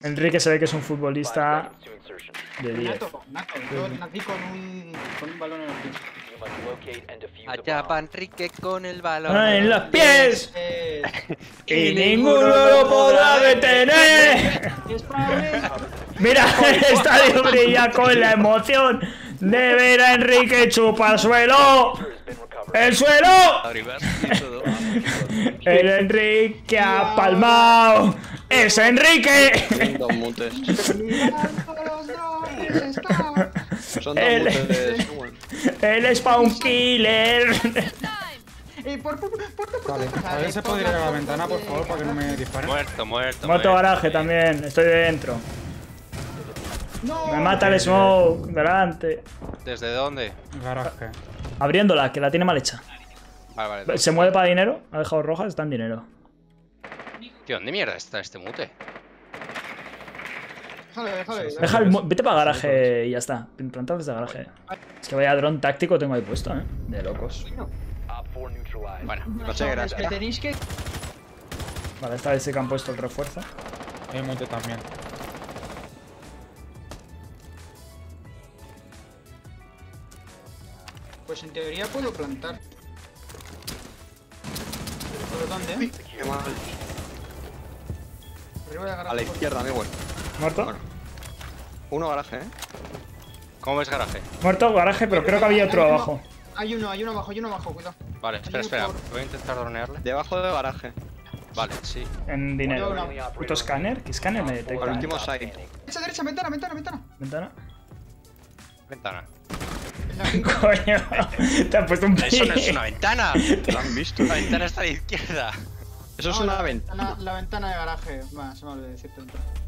Enrique se ve que es un futbolista de 10. Nato. Yo nací con un balón en los pies. Allá va Enrique con el balón ¡En los pies! ¡Y ninguno lo podrá detener! Mira, el estadio brilla con la emoción de ver a Enrique chupar suelo. ¡El suelo! El Enrique ha palmado. ¡Es Enrique! Dos mutes. Son dos El- mutes. El Spawn Killer. Vale, a ver si puedo ir a la ventana, por favor, para que no me disparen. Muerto garaje también, estoy dentro. Me mata el smoke, delante. ¿Desde dónde? Garaje. Abriéndola, que la tiene mal hecha. Vale. Se mueve para dinero, ha dejado roja, está en dinero. Tío, ¿dónde mierda está este mute? Vete para garaje y ya está. Plantad desde garaje. Es que vaya dron táctico tengo ahí puesto, de locos. Bueno, Muchas gracias. Tenéis que... Vale, esta vez sí que han puesto el refuerzo. Hay un mute también. Pues en teoría puedo plantar. ¿Pero dónde? Qué mal. Arriba de A la garaje. izquierda, amigo. ¿Muerto? Bueno. Uno garaje, ¿cómo ves garaje? Muerto, garaje, pero creo que había otro abajo. Hay uno abajo, cuidado. Vale, espera. Voy a intentar dronearle. Debajo del garaje. Vale, sí. En dinero. No. ¿Puto escáner? ¿Qué escáner me Al detecta? último side. Derecha, ventana. ¿Ventana? Ventana. En la pinta. Coño, te has puesto un Eso no es pie. una ventana. ¿Lo han visto? La ventana está a la izquierda. Eso es No, una la ventana. La ventana de garaje. Va, se me olvidó decirte.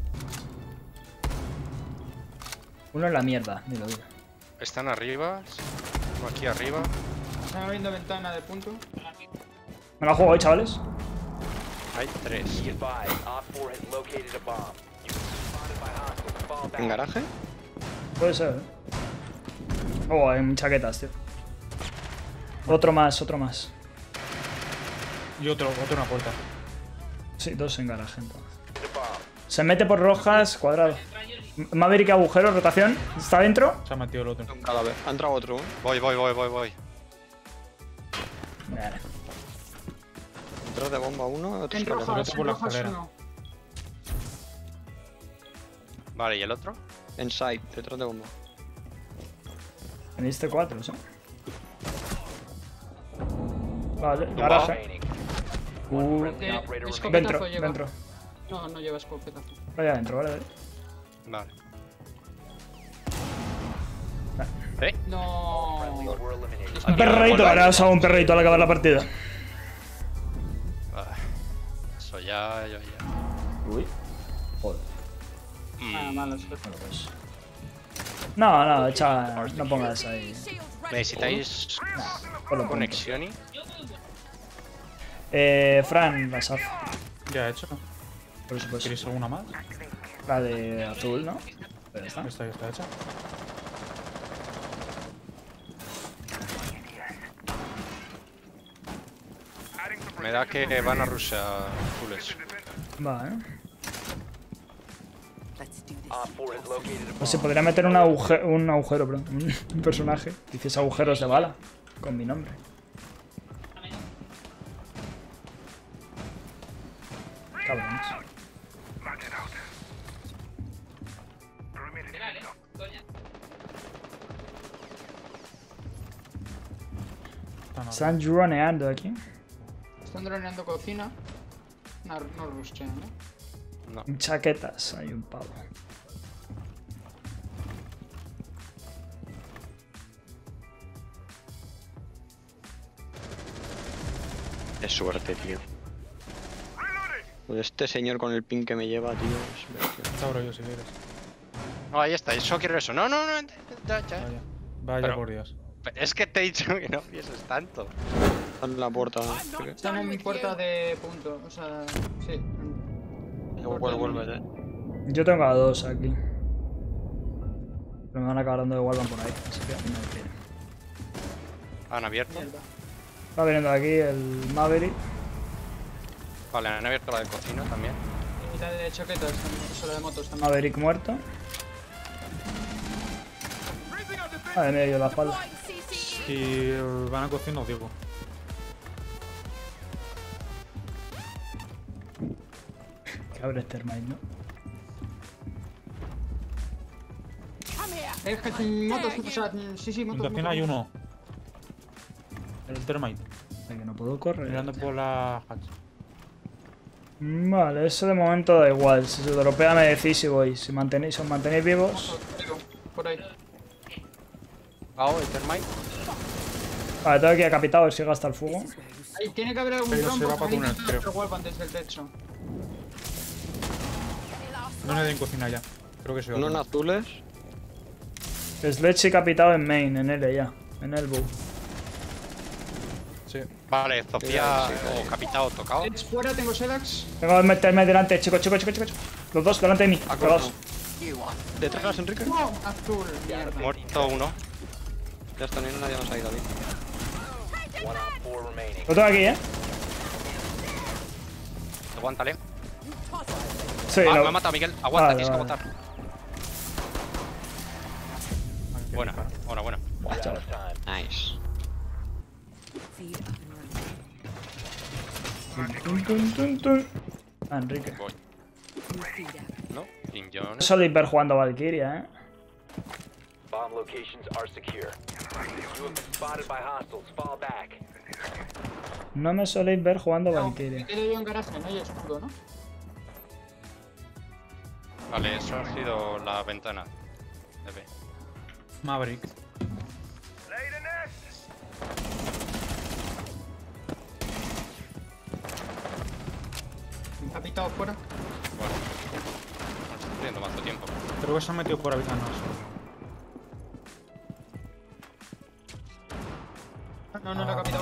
Uno en la mierda, dilo. Están arriba. Uno aquí arriba. Están abriendo ventana de punto. Me la juego hoy, chavales. Hay 3. ¿En garaje? Puede ser, Oh, hay chaquetas, tío. Otro más. Y otro en una puerta. Sí, dos en garaje entonces. Se mete por rojas, cuadrado. Maverick, agujero, rotación. ¿Está dentro? Se ha metido el otro. Un cadáver. Ha entrado otro. Voy. Vale. Detrás de bomba uno, otro En escalera. rojas, por la rojas escalera. uno. Vale, ¿y el otro? En side, detrás de bomba. Tenéis C4, ¿sí? Vale, garaje. Escopetazo lleva. Dentro. No lleva escopetazo. Vaya adentro, vale. Vale. No. Un perreíto, ahora has usado un perreíto al acabar la partida. Eso ya. Uy. Joder. Nada malo, No, echa. No pongas ahí. ¿Necesitáis Ponlo pronto. conexión? Fran, la SAF, Ya he hecho. por supuesto. ¿Queréis alguna más? La de azul, ¿no? Pero está. Esta ya está hecha. Me da que van a Rusia azules. Va, Pues se podría meter un agujero, bro. Un personaje. Dices agujeros de bala. Con mi nombre. Cabrones. Están droneando aquí. Están droneando cocina. No rushean, ¿no? En chaquetas hay un pavo. Qué suerte, tío. Pues este señor con el pin que me lleva, tío. Es... Te abro yo si quieres. No, ahí está, eso quiero eso. No. Ya. Vaya Pero- por Dios. Es que te he dicho que no pienses tanto. Está en la puerta. Están en mi puerta de punto. O sea, sí. Vuelve. Yo tengo a dos aquí. Pero me van a acabar dando de Walvan por ahí. Así que no me quiero. Han abierto. Mierda. Va viniendo de aquí el Maverick. Vale, han abierto la de cocina también. Y la de choquetas también, eso la de motos también. Maverick muerto. Vale, me dio la espalda. Si van a cocinar, os digo. Que abre Termite, ¿no? Es que sin motos, o sea, sí, En motos. cocina hay uno. El termite. Que no puedo correr. Mirando por la hatch. Vale, eso de momento da igual. Si se dropea me decís si voy. Si os mantenéis vivos. Por ahí. el termite. Vale, tengo aquí a Capitao, a ver si gasta el fuego. Ahí tiene que haber algún Pero se trompo va para túnel, creo. que vuelvan desde el techo. No le den cocina ya. Creo que se va. Unos azules. Sledge y Capitao en main, en L ya. En Elbow. Sí. Vale, Sofía Sí, sí, o Capitao tocado. Es fuera, tengo Selax. Tengo que meterme delante, chicos. Los dos delante de mí. Los dos. Detrás, Enrique. ¡Oh! Azul, mierda. Muerto uno. Ya está, no hay nadie más ahí, David. Lo tengo aquí, Aguántale. Sí, Me ha no. matado Miguel. Aguanta, Vale, tienes que vale. aguantar. Buena. Nice. Tun. Ah, Enrique. Voy. ¿No? Sin Jones. Solid ver jugando a Valkyria, Bomb locations are secure. You have been spotted by hostiles. Fall back. No me soléis ver jugando a No, me Valkyria. quedo yo en garaje, no hay escudo, ¿no? Vale, eso ha sido la ventana. De B. Maverick. Capitado fuera. Bueno. No estoy perdiendo más tiempo. Creo que se han metido por habitanos. No, era capitado.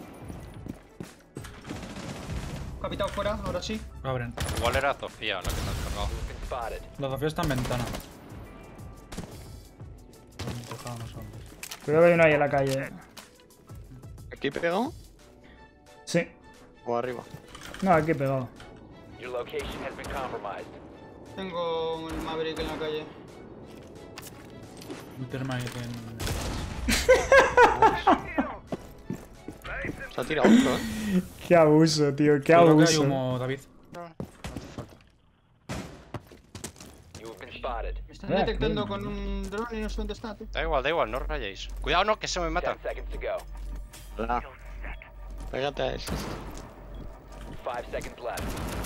Capitado fuera, ahora sí. Lo abren. Igual era Sofía la que nos ha cargado. Been spotted. Los dos están en ventana. Han tocado los hombres. Creo que hay uno ahí en la calle. ¿Aquí pegado? Sí. ¿O arriba? No, aquí pegado. Your location has been compromised. Tengo un Maverick en la calle. Un termite en... Se ha tirado otro, ¿eh? Qué abuso, tío, qué Creo que hay abuso. humo, David. You have been spotted. Me están detectando con un drone y no sé dónde está, tío. Da igual, no rayéis. Cuidado, no, que se me mata. 10 seconds to go. Ah. Pégate a eso. 5 seconds left.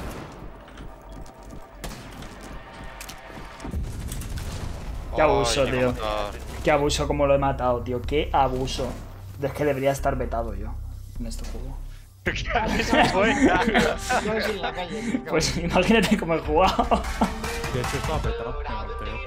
Qué abuso, Ay, tío. me mata. Qué abuso como lo he matado, tío. Qué abuso. Es que debería estar vetado yo en este juego. Yo estoy en la calle. Pues imagínate cómo he jugado. De hecho, estaba apretado.